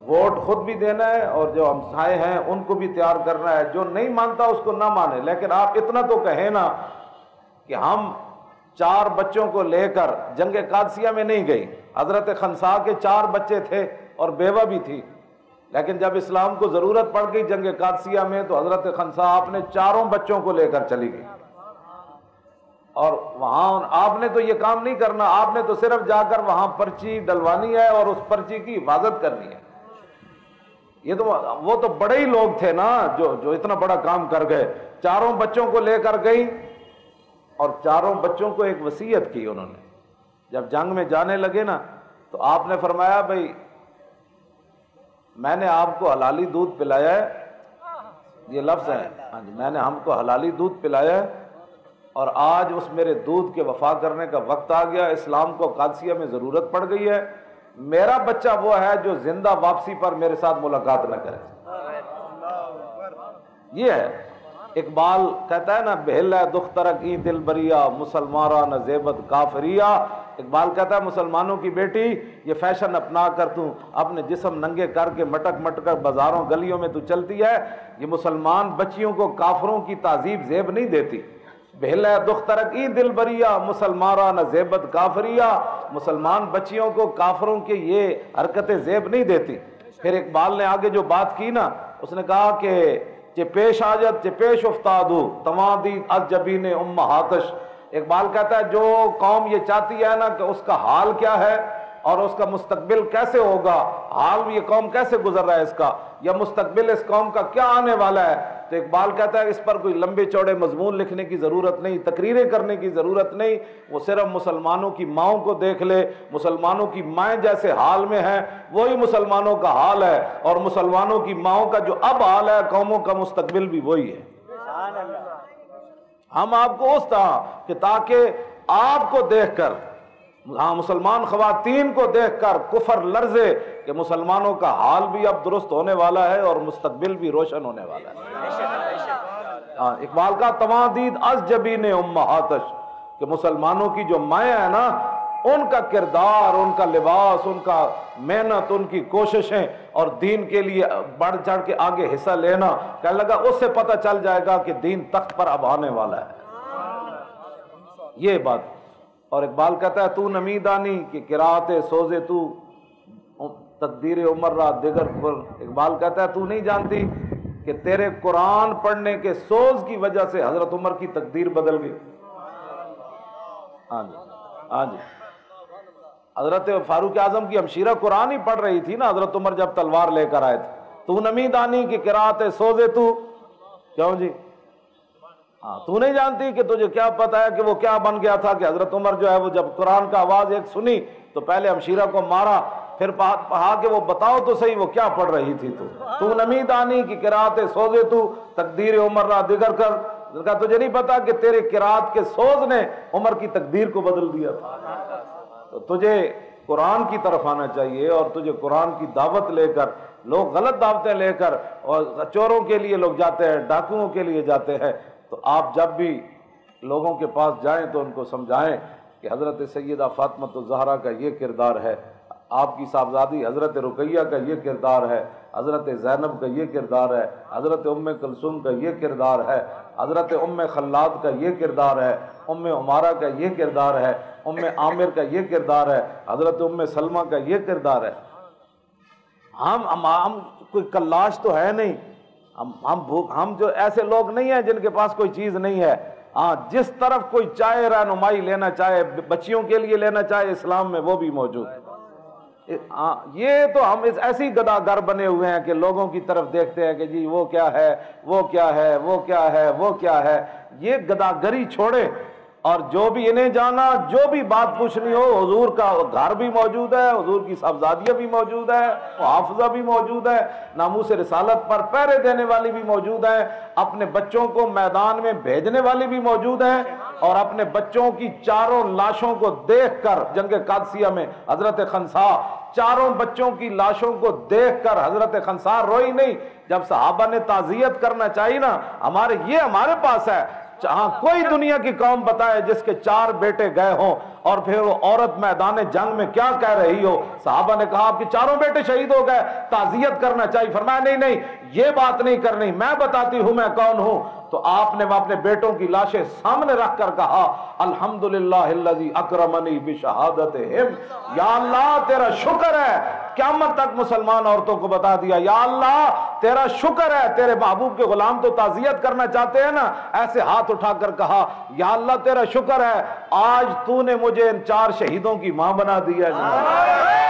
Vote خود بھی دینا ہے اور جو ہمسائے ہیں ان کو بھی تیار کرنا ہے، جو نہیں مانتا اس کو نہ مانے، لیکن آپ اتنا تو کہیں نا کہ ہم 4 بچوں کو لے کر جنگ قادسیہ میں نہیں گئی، حضرت خنساء کے 4 بچے تھے اور بیوہ بھی تھی، لیکن جب اسلام کو ضرورت پڑ گئی جنگ قادسیہ میں تو حضرت خنساء اپنے 4 بچوں کو لے کر چلی گئی، اور وہاں آپ نے تو یہ کام نہیں کرنا، آپ نے تو صرف جا کر وہاں پرچی ڈلوانی ہے اور اس پرچی کی حفاظت کرنی ہے۔ یہ تو وہ تو بڑے ہی لوگ تھے نا جو اتنا بڑا کام کر گئے، 4 بچوں کو لے کر گئی اور 4 بچوں کو ایک وصیت کی انہوں نے۔ جب جنگ میں جانے لگے نا تو آپ نے فرمایا بھائی میں نے آپ کو حلالی دودھ پلایا ہے، یہ لفظ ہے، ہاں جی، میں نے ہم کو حلالی دودھ پلایا ہے اور آج اس میرے دودھ کے وفا کرنے کا وقت آ گیا، اسلام کو قادسیہ میں ضرورت پڑ گئی ہے، میرا بچہ وہ ہے جو زندہ واپسی پر میرے ساتھ ملاقات نہ کرے۔ یہ ہے اقبال کہتا ہے نا بہل ہے دخترک ای دل بریا مسلمارا نہ زیبت کافریا، اقبال کہتا ہے مسلمانوں کی بیٹی یہ فیشن اپنا کر تو اپنے جسم ننگے کر کے مٹک مٹک کر بازاروں گلیوں میں تو چلتی ہے، یہ مسلمان بچیوں کو کافروں کی تہذیب زیب نہیں دیتی۔ بہل ہے دخترک ای دل بریا مسلمارا نہ زیبت کافریا، مسلمان بچیوں کو کافروں کے یہ حرکتیں زیب نہیں دیتی۔ پھر اقبال نے آگے جو بات کی نا اس نے کہا کہ چہ پیش آجت چہ پیش افتادو تواندی از جبین امہاتش، اقبال کہتا ہے جو قوم یہ چاہتی ہے نا کہ اس کا حال کیا ہے اور اس کا مستقبل کیسے ہوگا، حال یہ قوم کیسے گزر رہا ہے اس کا، یا مستقبل اس قوم کا کیا آنے والا ہے، تو اقبال کہتا ہے اس پر کوئی لمبے چوڑے مضمون لکھنے کی ضرورت نہیں، تقریریں کرنے کی ضرورت نہیں، وہ صرف مسلمانوں کی ماؤں کو دیکھ لے، مسلمانوں کی مائیں جیسے حال میں ہیں وہی مسلمانوں کا حال ہے، اور مسلمانوں کی ماؤں کا جو اب حال ہے قوموں کا مستقبل بھی وہی ہے۔ ہم آپ کو اس طرح کہ تاکہ آپ کو دیکھ کر، ہاں مسلمان خواتین کو دیکھ کر کفر لرزے کہ مسلمانوں کا حال بھی اب درست ہونے والا ہے اور مستقبل بھی روشن ہونے والا ہے۔ ہاں اقبال کا تواندید از جبین امہاتش، کہ مسلمانوں کی جو مائیں ہیں نا ان کا کردار، ان کا لباس، ان کا محنت، ان کی کوششیں اور دین کے لیے بڑھ چڑھ کے آگے حصہ لینا، کہنے لگا اس سے پتہ چل جائے گا کہ دین تخت پر اب آنے والا ہے۔ یہ بات، اور اقبال کہتا ہے تو نمی دانی کہ قرات سوزے تو تقدیر عمر را دیگر پر، اقبال کہتا ہے تو نہیں جانتی کہ تیرے قرآن پڑھنے کے سوز کی وجہ سے حضرت عمر کی تقدیر بدل گئی۔ ہاں جی، ہاں جی، حضرت فاروق اعظم کی ہمشیرہ قرآن ہی پڑھ رہی تھی نا حضرت عمر جب تلوار لے کر آئے تھے، تو نمی دانی کہ قرات سوزے تو، کیوں جی، ہاں تو نہیں جانتی کہ تجھے کیا پتا ہے کہ وہ کیا بن گیا تھا، کہ حضرت عمر جو ہے وہ جب قرآن کا آواز ایک سنی تو پہلے ہمشیرہ کو مارا، پھر کہا کہ وہ بتاؤ تو صحیح وہ کیا پڑھ رہی تھی، تو نمی دانی کی قرات سوزے تو تقدیر عمر را دیگر کر، کہا تجھے نہیں پتا کہ تیرے قرات کے سوز نے عمر کی تقدیر کو بدل دیا تھا۔ تو تجھے قرآن کی طرف آنا چاہیے اور تجھے قرآن کی دعوت لے کر، لوگ غلط دعوتیں لے کر اور چوروں کے لیے لوگ جاتے ہیں، ڈاکوؤں کے لیے جاتے ہیں، تو آپ جب بھی لوگوں کے پاس جائیں تو ان کو سمجھائیں کہ حضرت سیدہ فاطمہ الزہرا کا یہ کردار ہے، آپ کی صاحبزادی حضرت رقیہ کا یہ کردار ہے، حضرت زینب کا یہ کردار ہے، حضرت ام کلثوم کا یہ کردار ہے، حضرت ام خلاد کا یہ کردار ہے، ام عمارہ کا یہ کردار ہے، ام عامر کا یہ کردار ہے، حضرت ام سلمہ کا یہ کردار ہے۔ ہم کوئی کلاش تو ہے نہیں، ہم جو ایسے لوگ نہیں ہیں جن کے پاس کوئی چیز نہیں ہے، ہاں جس طرف کوئی چاہے رہنمائی لینا چاہے، بچیوں کے لیے لینا چاہے اسلام میں، وہ بھی موجود ہے۔ یہ تو ہم ایسی گداگر بنے ہوئے ہیں کہ لوگوں کی طرف دیکھتے ہیں کہ جی وہ کیا ہے، وہ کیا ہے، وہ کیا ہے، وہ کیا ہے، یہ گداگری چھوڑے، اور جو بھی انہیں جانا، جو بھی بات پوچھنی ہو، حضور کا گھر بھی موجود ہے، حضور کی صاحبزادیاں بھی موجود ہے، حافظہ بھی موجود ہے، ناموس رسالت پر پہرے دینے والی بھی موجود ہے، اپنے بچوں کو میدان میں بھیجنے والی بھی موجود ہیں، اور اپنے بچوں کی 4 لاشوں کو دیکھ کر جنگ قادسیہ میں حضرت خنساء 4 بچوں کی لاشوں کو دیکھ کر حضرت خنساء روئی نہیں، جب صحابہ نے تعزیت کرنا چاہی نا، ہمارے پاس ہے ہاں کوئی دنیا کی قوم بتائے جس کے 4 بیٹے گئے ہوں اور پھر وہ عورت میدان جنگ میں کیا کہہ رہی ہو؟ صحابہ نے کہا آپ کے 4 بیٹے شہید ہو گئے، تعزیت کرنا چاہیے۔ فرمایا نہیں نہیں، یہ بات نہیں کرنی، میں بتاتی ہوں میں کون ہوں۔ تو آپ نے اپنے بیٹوں کی لاشیں سامنے رکھ کر کہا الحمدللہ الذی اکرمنی بشہادتہم، یا اللہ تیرا شکر ہے، قیامت تک مسلمان عورتوں کو بتا دیا یا اللہ تیرا شکر ہے، تیرے محبوب کے غلام تو تعزیت کرنا چاہتے ہیں نا، ایسے ہاتھ اٹھا کر کہا یا اللہ تیرا شکر ہے، آج تو نے مجھے ان 4 شہیدوں کی ماں بنا دیا۔